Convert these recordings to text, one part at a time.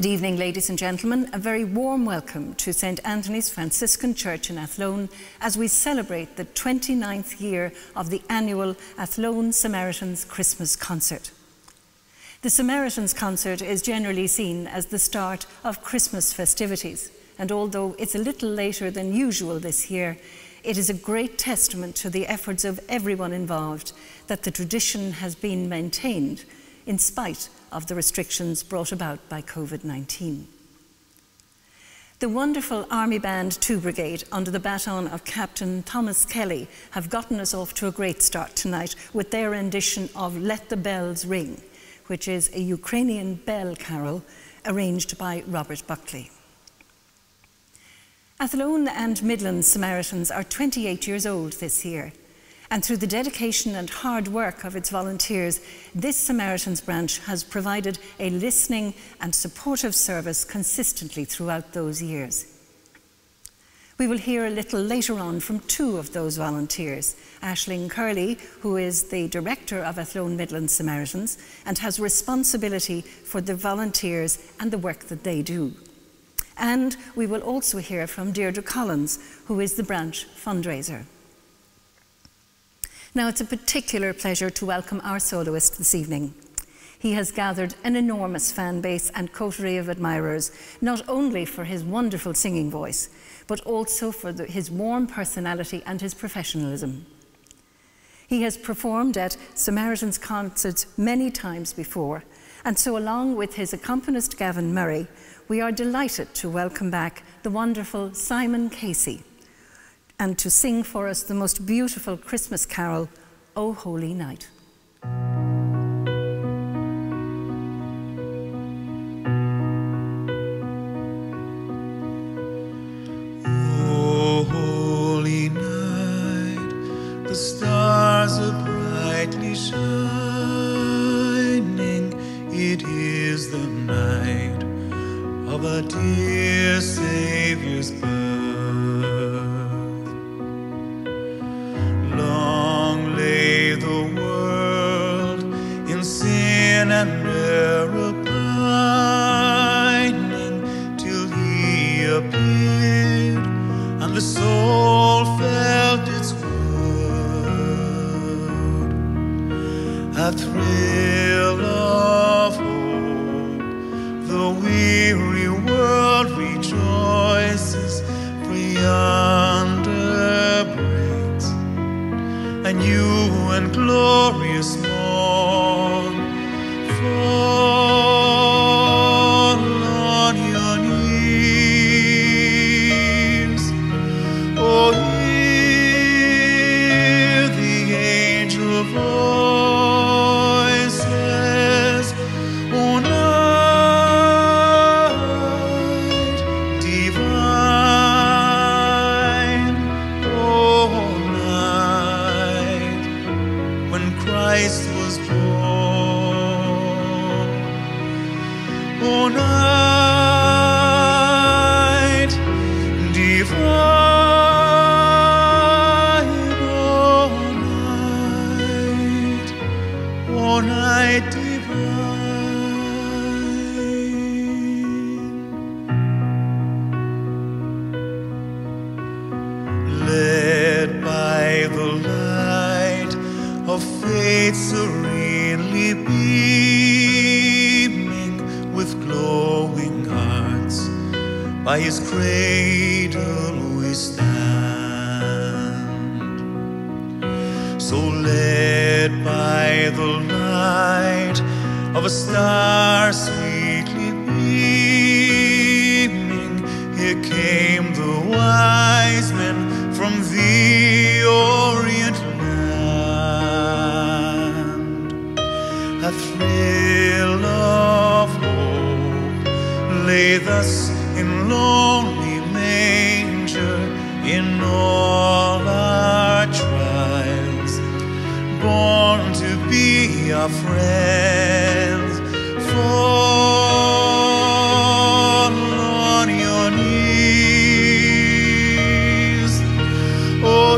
evening, ladies and gentlemen. A very warm welcome to St. Anthony's Franciscan Church in Athlone as we celebrate the 29th year of the annual Athlone Samaritans Christmas Concert. The Samaritans Concert is generally seen as the start of Christmas festivities, and although it's a little later than usual this year, it is a great testament to the efforts of everyone involved that the tradition has been maintained in spite of the restrictions brought about by COVID-19. The wonderful Army Band 2 Brigade under the baton of Captain Thomas Kelly have gotten us off to a great start tonight with their rendition of Let the Bells Ring, which is a Ukrainian bell carol arranged by Robert Buckley. Athlone and Midlands Samaritans are 28 years old this year, and through the dedication and hard work of its volunteers, this Samaritans branch has provided a listening and supportive service consistently throughout those years. We will hear a little later on from two of those volunteers, Aisling Curley, who is the director of Athlone Midlands Samaritans and has responsibility for the volunteers and the work that they do. And we will also hear from Deirdre Collins, who is the branch fundraiser. Now, it's a particular pleasure to welcome our soloist this evening. He has gathered an enormous fan base and coterie of admirers, not only for his wonderful singing voice, but also for his warm personality and his professionalism. He has performed at Samaritans concerts many times before, and so along with his accompanist Gavin Murray, we are delighted to welcome back the wonderful Simon Casey, and to sing for us the most beautiful Christmas carol, O Holy Night. O holy night, the stars are brightly shining. It is the night of our dear Saviour's birth. Long lay the world in sin and error pining, till he appeared and the soul felt its word. A thrill of hope, the weary world rejoices, for yonder breaks a new and glorious morn. Fall on your knees, oh, hear the angel voices, O night divine, O night when Christ was born, O night divine, O night divine. Led by the light of faith serenely beaming, with glowing hearts by his cradle we stand. So led by the light of a star sweetly beaming, here came the wise men from the Orient land. A thrill of hope lay thus in lonely manger, in all our trials, born to be our friends. Fall on your knees, oh,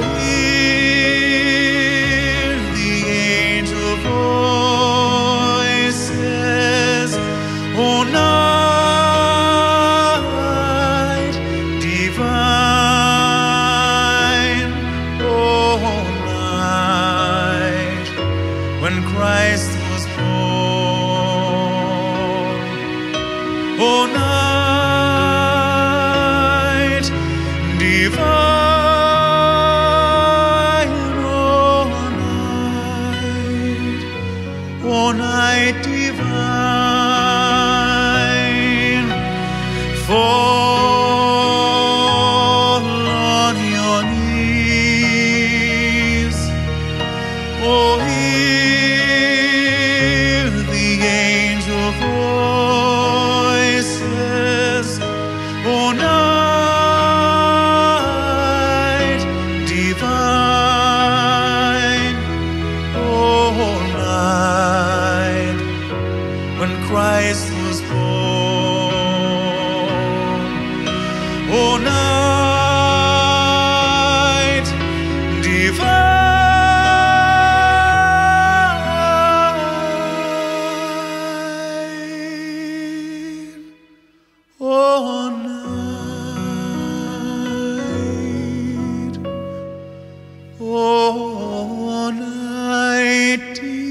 hear the angel voices, oh, night Fall on your knees. Oh, hear the angel voices. Oh, night divine. Oh, night when Christ was born. Oh, night divine. Oh, night. Oh, night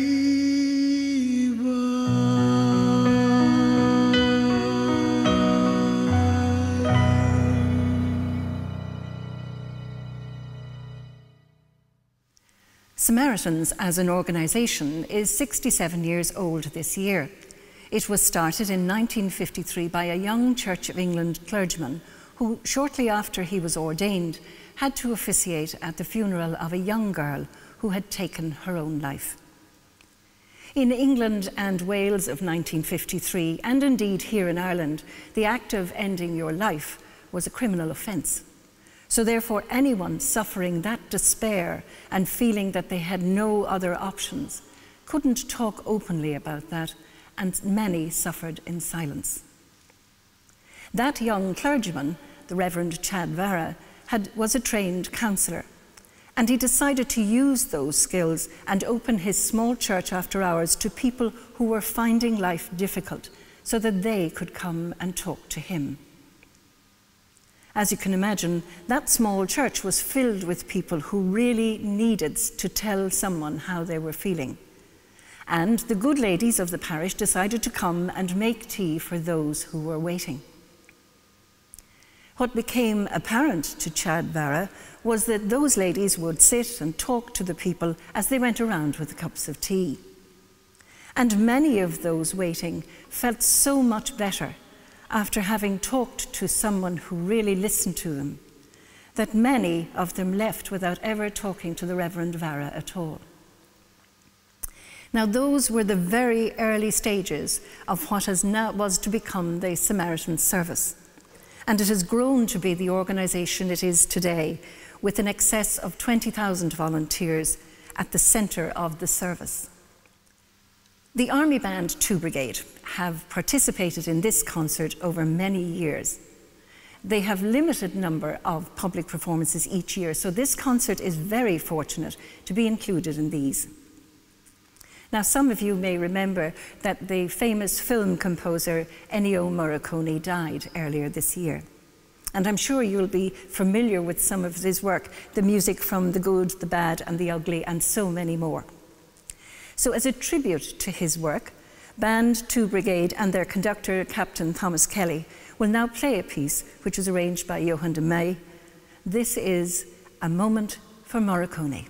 Samaritans as an organisation is 67 years old this year. It was started in 1953 by a young Church of England clergyman who, shortly after he was ordained, had to officiate at the funeral of a young girl who had taken her own life. In England and Wales of 1953, and indeed here in Ireland, the act of ending your life was a criminal offence. So therefore, anyone suffering that despair and feeling that they had no other options couldn't talk openly about that, and many suffered in silence. That young clergyman, the Reverend Chad Vara, was a trained counsellor, and he decided to use those skills and open his small church after hours to people who were finding life difficult so that they could come and talk to him. As you can imagine, that small church was filled with people who really needed to tell someone how they were feeling. And the good ladies of the parish decided to come and make tea for those who were waiting. What became apparent to Chad Vara was that those ladies would sit and talk to the people as they went around with the cups of tea. And many of those waiting felt so much better after having talked to someone who really listened to them, that many of them left without ever talking to the Reverend Vara at all. Now, those were the very early stages of what was to become the Samaritan Service, and it has grown to be the organisation it is today, with an excess of 20,000 volunteers at the centre of the service. The Army Band 2 Brigade have participated in this concert over many years. They have limited number of public performances each year, so this concert is very fortunate to be included in these. Now, some of you may remember that the famous film composer Ennio Morricone died earlier this year. And I'm sure you'll be familiar with some of his work, the music from The Good, the Bad and the Ugly, and so many more. So as a tribute to his work, Band 2 Brigade and their conductor, Captain Thomas Kelly, will now play a piece which was arranged by Johan de Meij. This is A Moment for Morricone.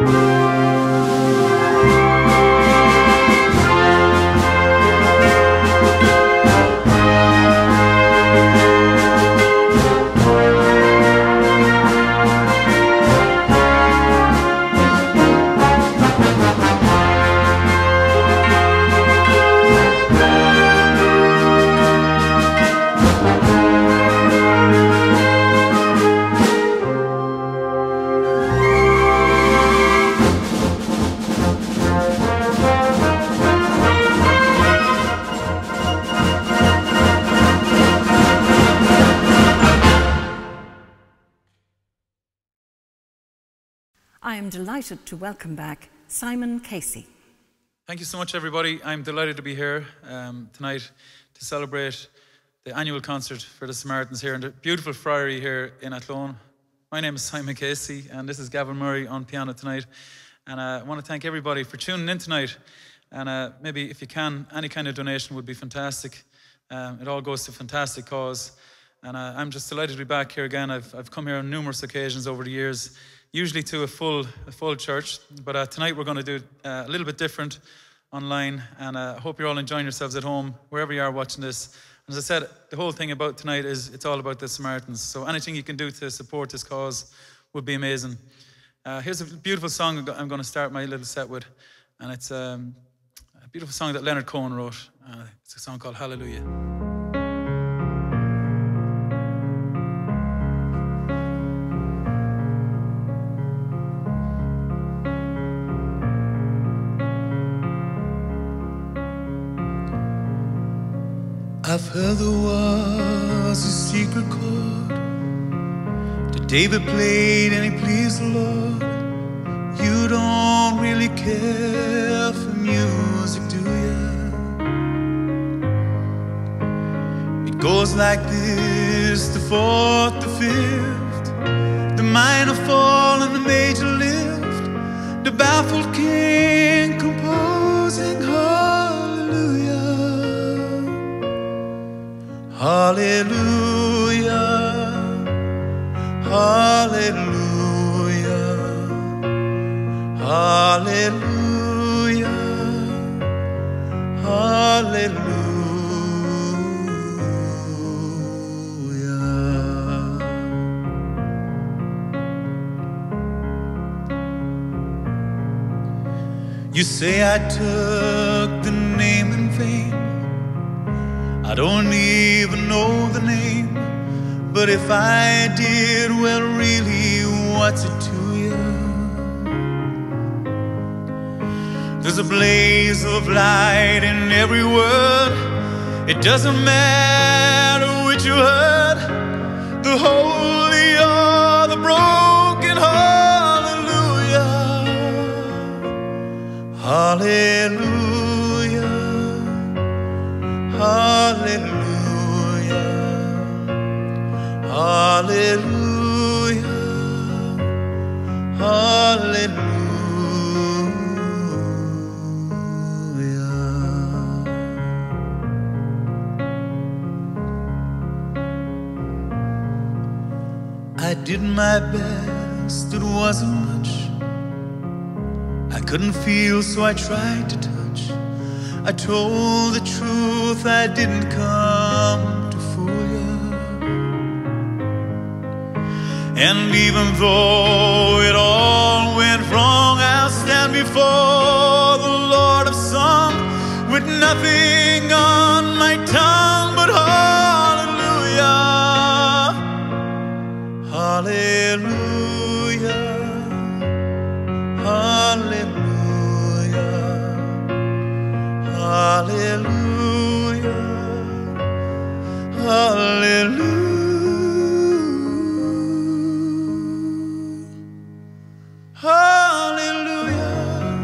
I am delighted to welcome back Simon Casey. Thank you so much, everybody. I'm delighted to be here tonight to celebrate the annual concert for the Samaritans here in the beautiful friary here in Athlone. My name is Simon Casey, and this is Gavin Murray on piano tonight. And I want to thank everybody for tuning in tonight. And maybe if you can, any kind of donation would be fantastic. It all goes to a fantastic cause. And I'm just delighted to be back here again. I've come here on numerous occasions over the years, usually to a full church. But tonight we're going to do a little bit different online. And I hope you're all enjoying yourselves at home, wherever you are watching this. As I said, the whole thing about tonight is it's all about the Samaritans. So anything you can do to support this cause would be amazing. Here's a beautiful song I'm going to start my little set with. And it's a beautiful song that Leonard Cohen wrote. It's a song called Hallelujah. I've heard there was a secret chord that David played and he pleased the Lord. You don't really care for music, do you? It goes like this, the fourth, the fifth, the minor fall and the major lift, the baffled king composing hallelujah. Hallelujah, hallelujah, hallelujah, hallelujah. You say I took the name in vain. I don't even know the name, but if I did, well, really, what's it to you? There's a blaze of light in every word. It doesn't matter which you heard, the holy or the broken. Hallelujah, hallelujah, hallelujah, hallelujah, hallelujah. I did my best, it wasn't much. I couldn't feel, so I tried to touch. I told the truth, I didn't come to fool you. And even though it all went wrong, I'll stand before the Lord of Song with nothing on my tongue but hallelujah, hallelujah, hallelujah, hallelujah, hallelujah, hallelujah,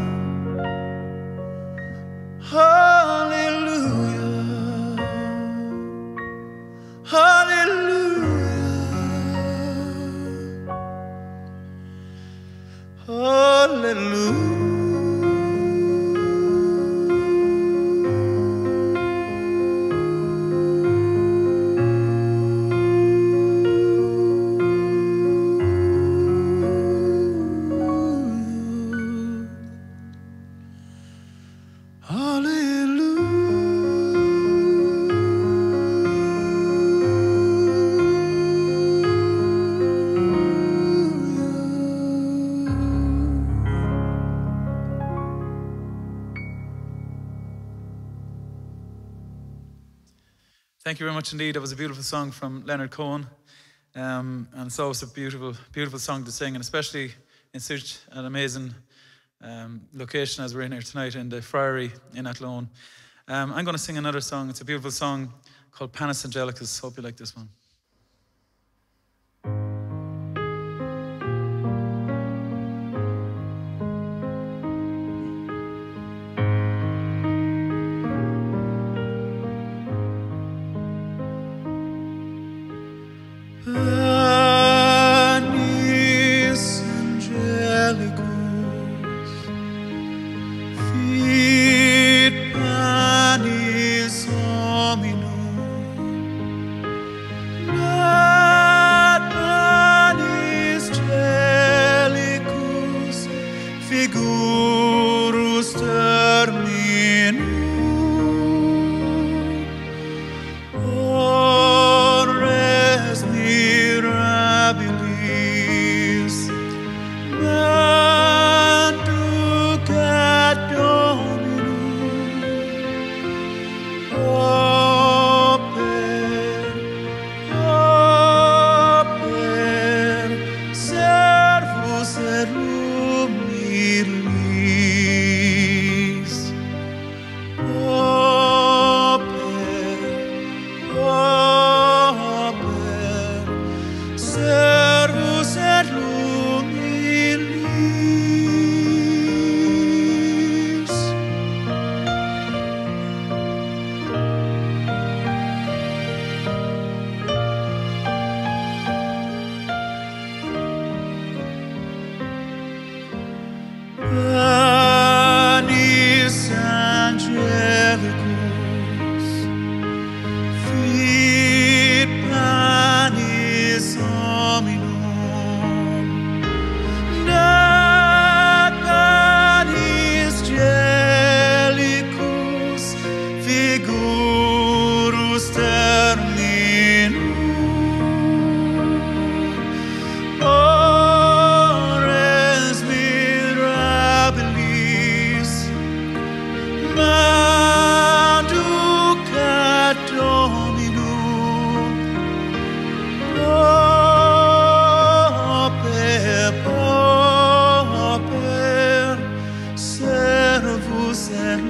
hallelujah, hallelujah, hallelujah. Thank you very much indeed. That was a beautiful song from Leonard Cohen. And it's always a beautiful, beautiful song to sing, and especially in such an amazing location as we're in here tonight in the Friary in Athlone. I'm going to sing another song. It's a beautiful song called Panis Angelicus. Hope you like this one. Panis Angelicus, fit panis hominum, nat panis Angelicus, figurus terminum. Ores mirabilis, manducat Dominum, oper, servus et lumilis, servus et lumilis. Panis Angelicus, fit panis hominum, nat panis Angelicus, figurus terminum. Ores mirabilis, manducat Dominum, oper, servus et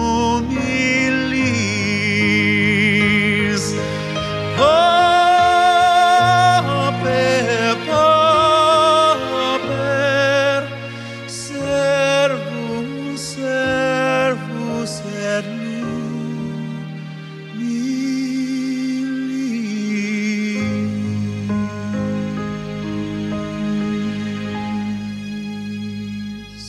lumilis, oper, servus et lumilis.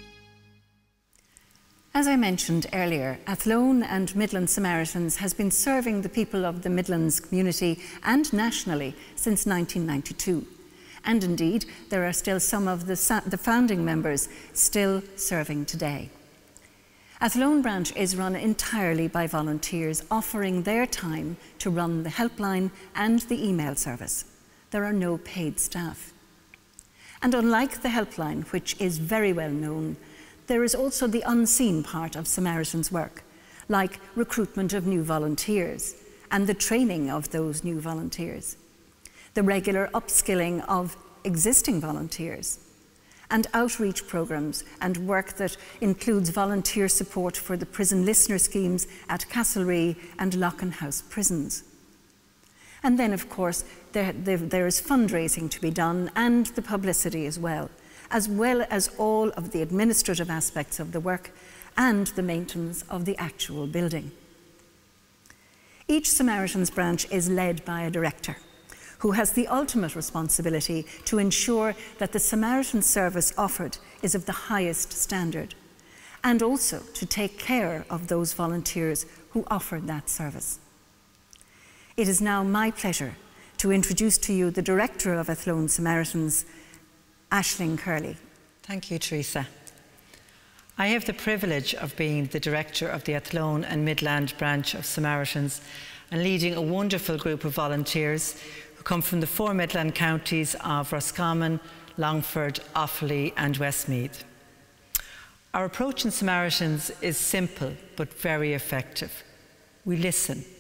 As I mentioned earlier, Athlone and Midlands Samaritans has been serving the people of the Midlands community and nationally since 1992. And indeed, there are still some of the founding members still serving today. Athlone branch is run entirely by volunteers offering their time to run the helpline and the email service. There are no paid staff. And unlike the helpline, which is very well known, there is also the unseen part of Samaritans' work, like recruitment of new volunteers and the training of those new volunteers, the regular upskilling of existing volunteers, and outreach programs and work that includes volunteer support for the prison listener schemes at Castlereagh and Lockenhouse prisons. And then, of course, there is fundraising to be done and the publicity as well as all of the administrative aspects of the work and the maintenance of the actual building. Each Samaritans branch is led by a director who has the ultimate responsibility to ensure that the Samaritan service offered is of the highest standard, and also to take care of those volunteers who offer that service. It is now my pleasure to introduce to you the Director of Athlone Samaritans, Aisling Curley. Thank you, Teresa. I have the privilege of being the Director of the Athlone and Midland branch of Samaritans and leading a wonderful group of volunteers who come from the 4 Midland counties of Roscommon, Longford, Offaly and Westmeath. Our approach in Samaritans is simple but very effective. We listen.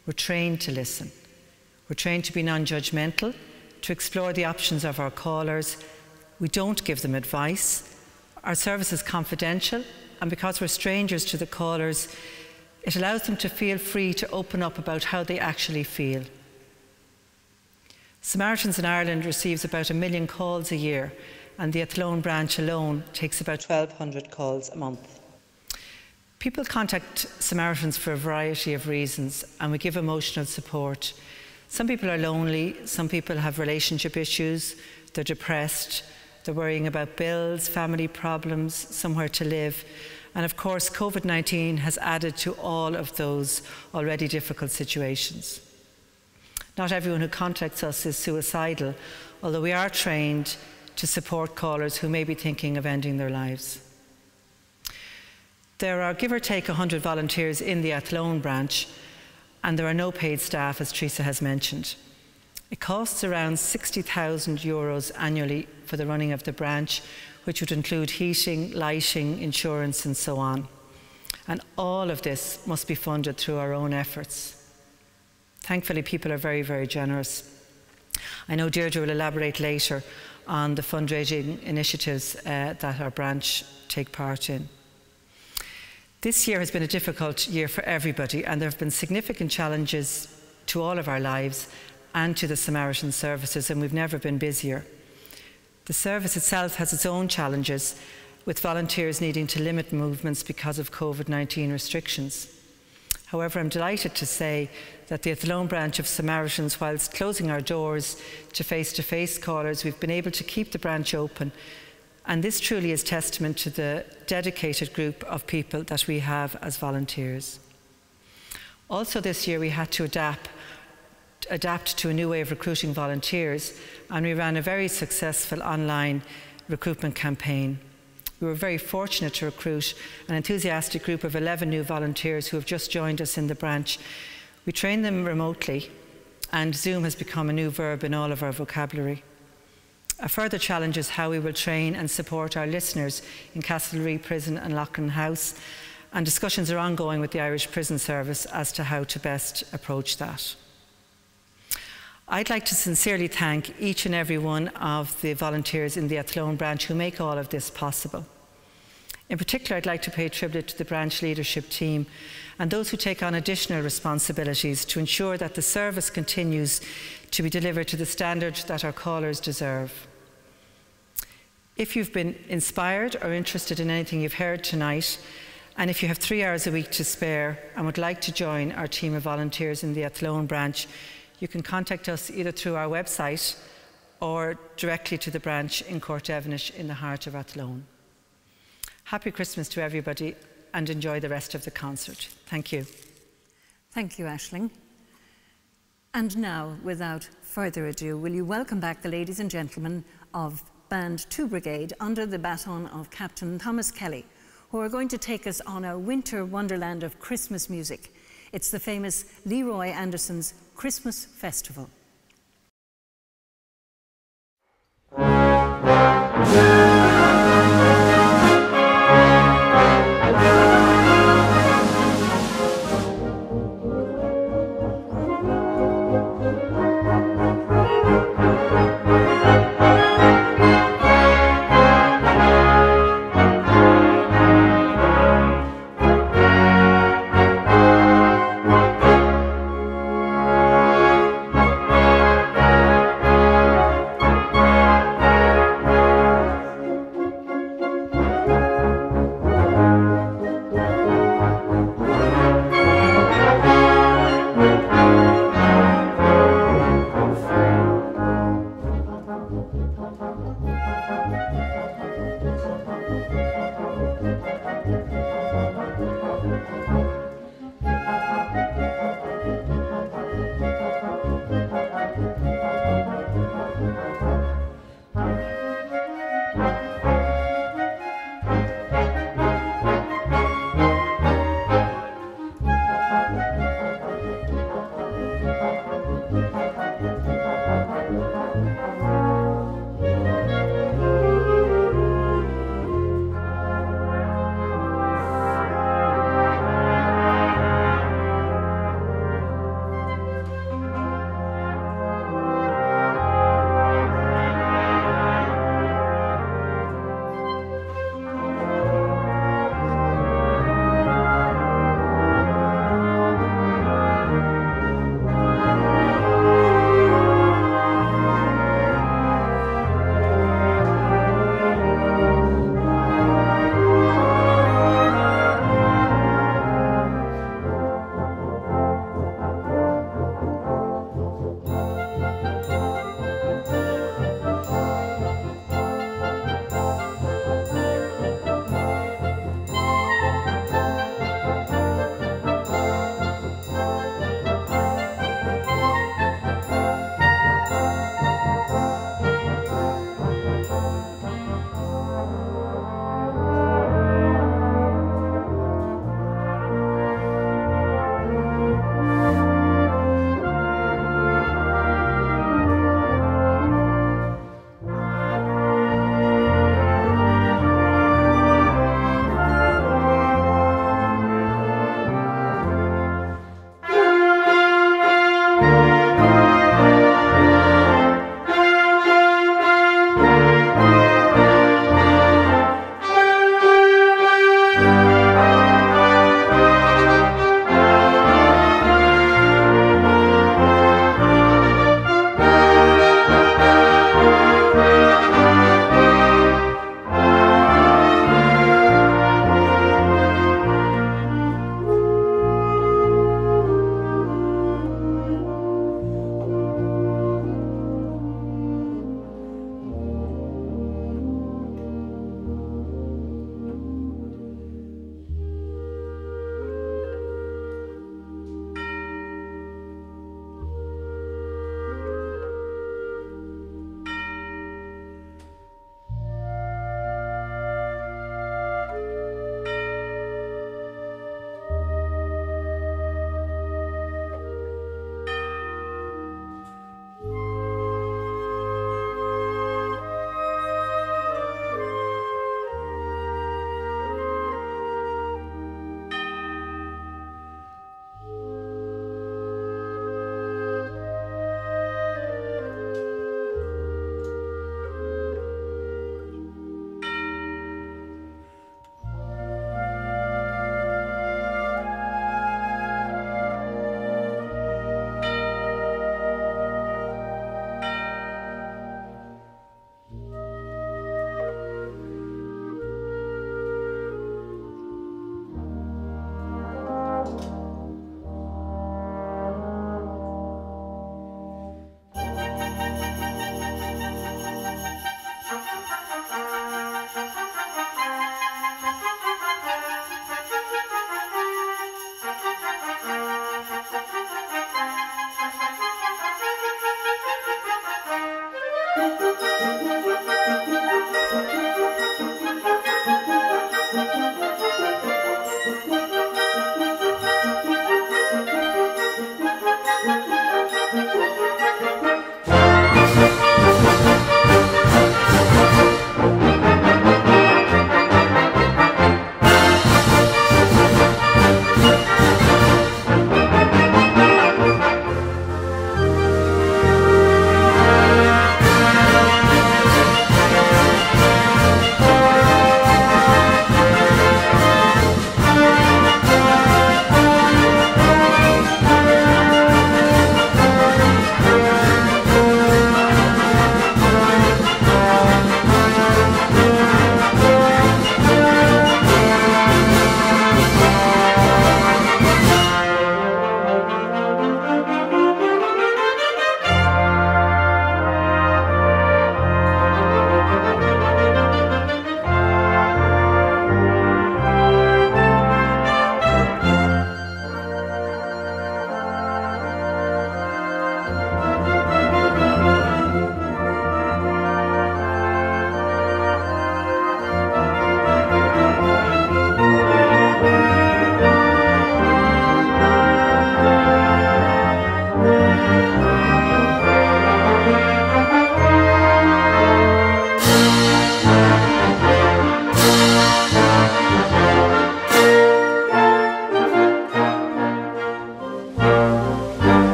We're trained to listen. We're trained to be non-judgmental, to explore the options of our callers. We don't give them advice. Our service is confidential, and because we're strangers to the callers, it allows them to feel free to open up about how they actually feel. Samaritans in Ireland receives about 1 million calls a year, and the Athlone branch alone takes about 1,200 calls a month. People contact Samaritans for a variety of reasons, and we give emotional support. Some people are lonely, some people have relationship issues, they're depressed, they're worrying about bills, family problems, somewhere to live. And of course, COVID-19 has added to all of those already difficult situations. Not everyone who contacts us is suicidal, although we are trained to support callers who may be thinking of ending their lives. There are, give or take, 100 volunteers in the Athlone branch, and there are no paid staff, as Teresa has mentioned. It costs around €60,000 annually for the running of the branch, which would include heating, lighting, insurance, and so on. And all of this must be funded through our own efforts. Thankfully, people are very, very generous. I know Deirdre will elaborate later on the fundraising initiatives that our branch take part in. This year has been a difficult year for everybody, and there have been significant challenges to all of our lives and to the Samaritan services, and we've never been busier. The service itself has its own challenges, with volunteers needing to limit movements because of COVID-19 restrictions. However, I'm delighted to say that the Athlone branch of Samaritans, whilst closing our doors to face-to-face callers, we've been able to keep the branch open. And this truly is testament to the dedicated group of people that we have as volunteers. Also this year we had to adapt to a new way of recruiting volunteers, and we ran a very successful online recruitment campaign. We were very fortunate to recruit an enthusiastic group of 11 new volunteers who have just joined us in the branch. We trained them remotely, and Zoom has become a new verb in all of our vocabulary. A further challenge is how we will train and support our listeners in Castlereagh Prison and Loughlin House, and discussions are ongoing with the Irish Prison Service as to how to best approach that. I'd like to sincerely thank each and every one of the volunteers in the Athlone branch who make all of this possible. In particular, I'd like to pay tribute to the branch leadership team and those who take on additional responsibilities to ensure that the service continues to be delivered to the standard that our callers deserve. If you've been inspired or interested in anything you've heard tonight, and if you have 3 hours a week to spare and would like to join our team of volunteers in the Athlone branch, you can contact us either through our website or directly to the branch in Courtevenish in the heart of Athlone. Happy Christmas to everybody, and enjoy the rest of the concert. Thank you. Thank you, Aisling. And now, without further ado, will you welcome back the ladies and gentlemen of Band 2 Brigade under the baton of Captain Thomas Kelly, who are going to take us on a winter wonderland of Christmas music. It's the famous Leroy Anderson's Christmas Festival.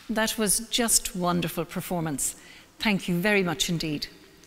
That was just wonderful performance. Thank you very much indeed.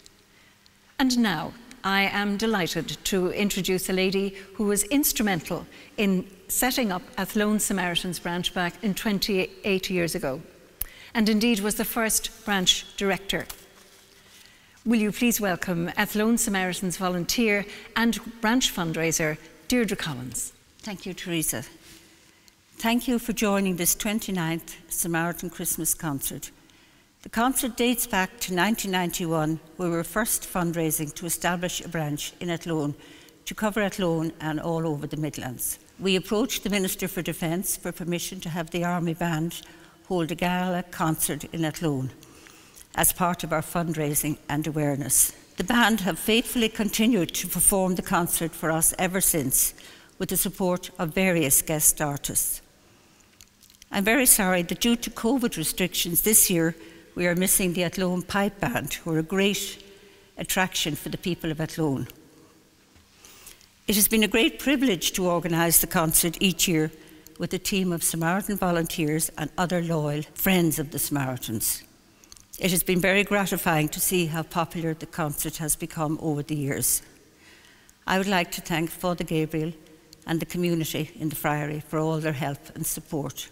And now, I am delighted to introduce a lady who was instrumental in setting up Athlone Samaritans branch back in 28 years ago, and indeed was the first branch director. Will you please welcome Athlone Samaritans volunteer and branch fundraiser, Deirdre Collins. Thank you, Teresa. Thank you for joining this 29th Samaritan Christmas concert. The concert dates back to 1991, where we were first fundraising to establish a branch in Athlone to cover Athlone and all over the Midlands. We approached the Minister for Defence for permission to have the Army Band hold a gala concert in Athlone as part of our fundraising and awareness. The band have faithfully continued to perform the concert for us ever since, with the support of various guest artists. I'm very sorry that due to COVID restrictions this year, we are missing the Athlone Pipe Band, who are a great attraction for the people of Athlone. It has been a great privilege to organise the concert each year with a team of Samaritan volunteers and other loyal friends of the Samaritans. It has been very gratifying to see how popular the concert has become over the years. I would like to thank Father Gabriel and the community in the Friary for all their help and support.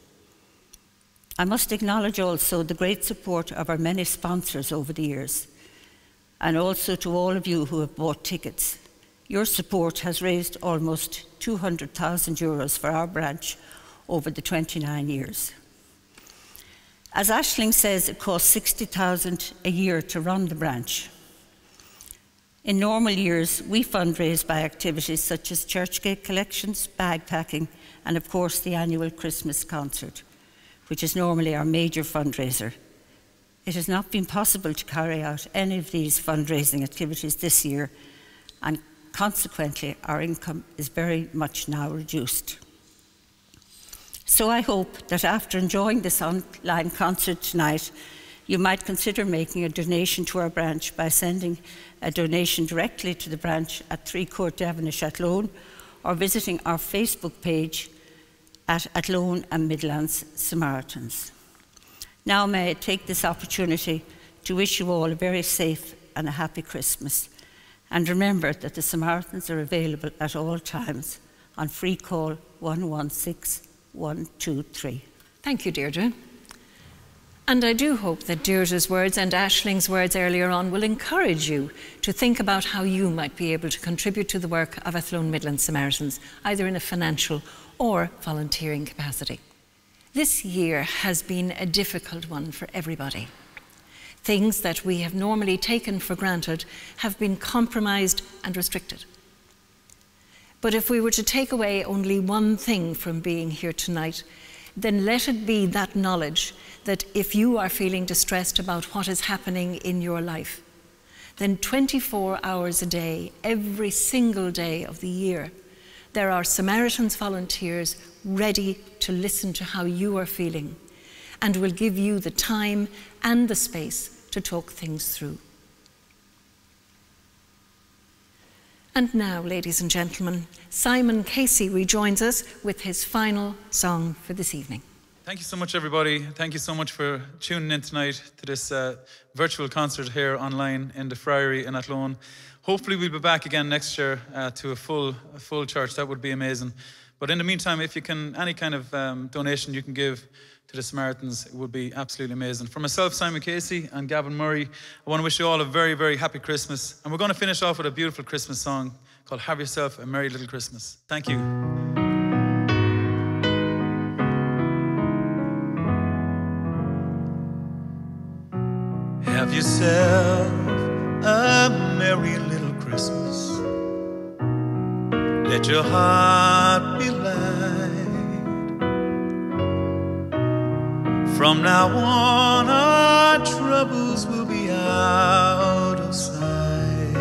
I must acknowledge also the great support of our many sponsors over the years, and also to all of you who have bought tickets. Your support has raised almost €200,000 for our branch over the 29 years. As Aisling says, it costs $60,000 a year to run the branch. In normal years, we fundraise by activities such as church gate collections, bag packing, and of course the annual Christmas concert, which is normally our major fundraiser. It has not been possible to carry out any of these fundraising activities this year, and consequently our income is very much now reduced. So I hope that after enjoying this online concert tonight, you might consider making a donation to our branch by sending a donation directly to the branch at 3 Court Devonish Athlone, or visiting our Facebook page at Athlone Midlands Samaritans. Now may I take this opportunity to wish you all a very safe and a happy Christmas. And remember that the Samaritans are available at all times on free call 116 123. Thank you, Deirdre. And I do hope that Deirdre's words and Aisling's words earlier on will encourage you to think about how you might be able to contribute to the work of Athlone Midlands Samaritans, either in a financial or volunteering capacity. This year has been a difficult one for everybody. Things that we have normally taken for granted have been compromised and restricted. But if we were to take away only one thing from being here tonight, then let it be that knowledge that if you are feeling distressed about what is happening in your life, then 24 hours a day, every single day of the year, there are Samaritans volunteers ready to listen to how you are feeling and will give you the time and the space to talk things through. And now, ladies and gentlemen, Simon Casey rejoins us with his final song for this evening. Thank you so much, everybody. Thank you so much for tuning in tonight to this virtual concert here online in the Friary in Athlone. Hopefully we'll be back again next year to a full church. That would be amazing. But in the meantime, if you can, any kind of donation you can give to the Samaritans, it would be absolutely amazing. For myself, Simon Casey, and Gavin Murray, I want to wish you all a very, very happy Christmas. And we're going to finish off with a beautiful Christmas song called Have Yourself a Merry Little Christmas. Thank you. Have yourself a merry little Christmas. Let your heart be light. From now on, our troubles will be out of sight.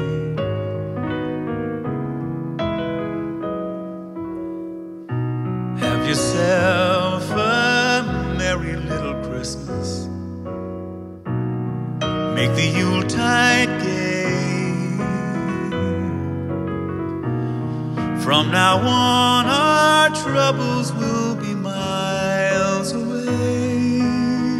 Have yourself a merry little Christmas. Make the Yuletide gay. From now on, our troubles will be miles away.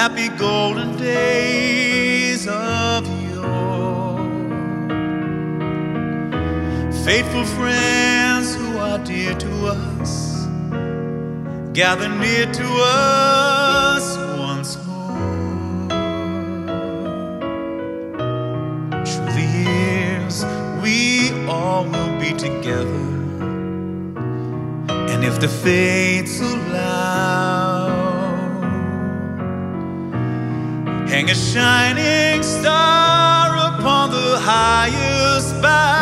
happy golden days of yore. Faithful friends who are dear to us, gather near to us once more. Through the years we all will be together, and if the fates allow, hang a shining star upon the highest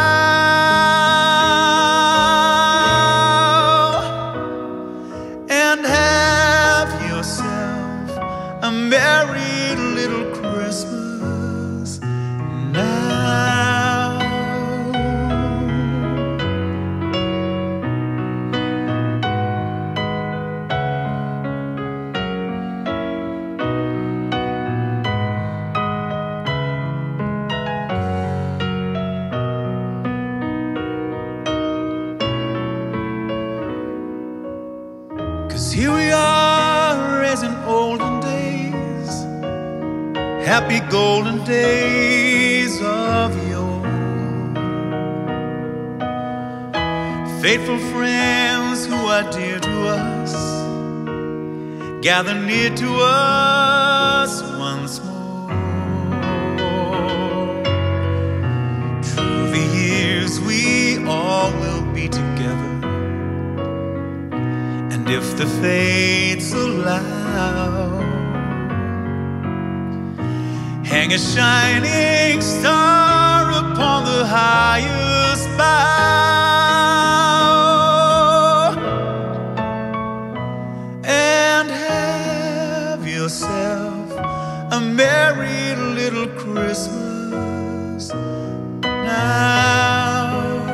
bough, and have yourself a merry little Christmas now. 'Cause here we are as in olden days, happy golden days of yore. Faithful friends who are dear to us, gather near to us once more. Through the years we all will be together, and if the fates allow, hang a shining star upon the highest bough, and have yourself a merry little Christmas now.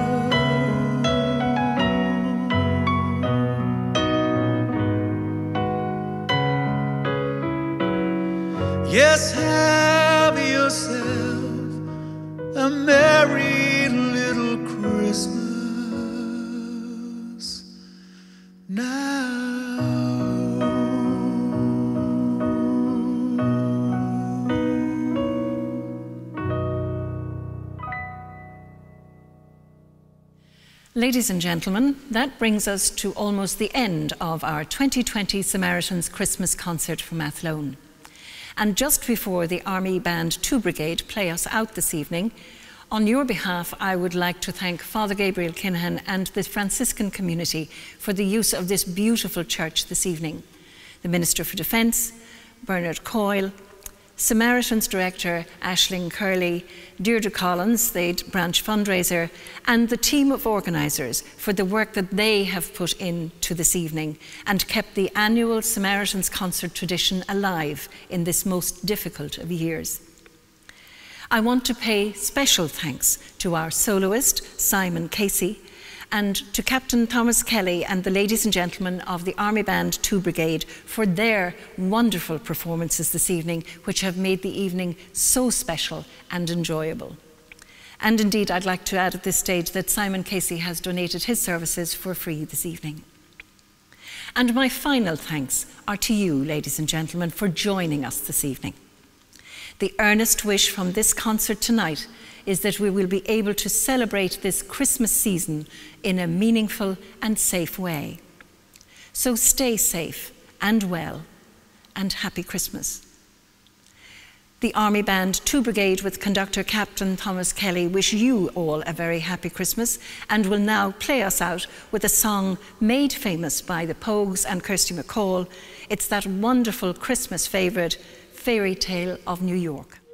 Yes, have yourself a merry little Christmas now. Ladies and gentlemen, that brings us to almost the end of our 2020 Samaritans Christmas concert from Athlone. And just before the Army Band 2 Brigade play us out this evening, on your behalf, I would like to thank Father Gabriel Kinahan and the Franciscan community for the use of this beautiful church this evening. The Minister for Defence, Bernard Coyle, Samaritans Director Aisling Curley, Deirdre Collins, the branch fundraiser, and the team of organisers for the work that they have put into this evening and kept the annual Samaritans concert tradition alive in this most difficult of years. I want to pay special thanks to our soloist, Simon Casey, and to Captain Thomas Kelly and the ladies and gentlemen of the Army Band 2 Brigade for their wonderful performances this evening, which have made the evening so special and enjoyable. And indeed, I'd like to add at this stage that Simon Casey has donated his services for free this evening. And my final thanks are to you, ladies and gentlemen, for joining us this evening. The earnest wish from this concert tonight is that we will be able to celebrate this Christmas season in a meaningful and safe way. So stay safe and well, and happy Christmas. The Army Band 2 Brigade with conductor Captain Thomas Kelly wish you all a very happy Christmas and will now play us out with a song made famous by the Pogues and Kirsty MacColl. It's that wonderful Christmas favourite, Fairy Tale of New York.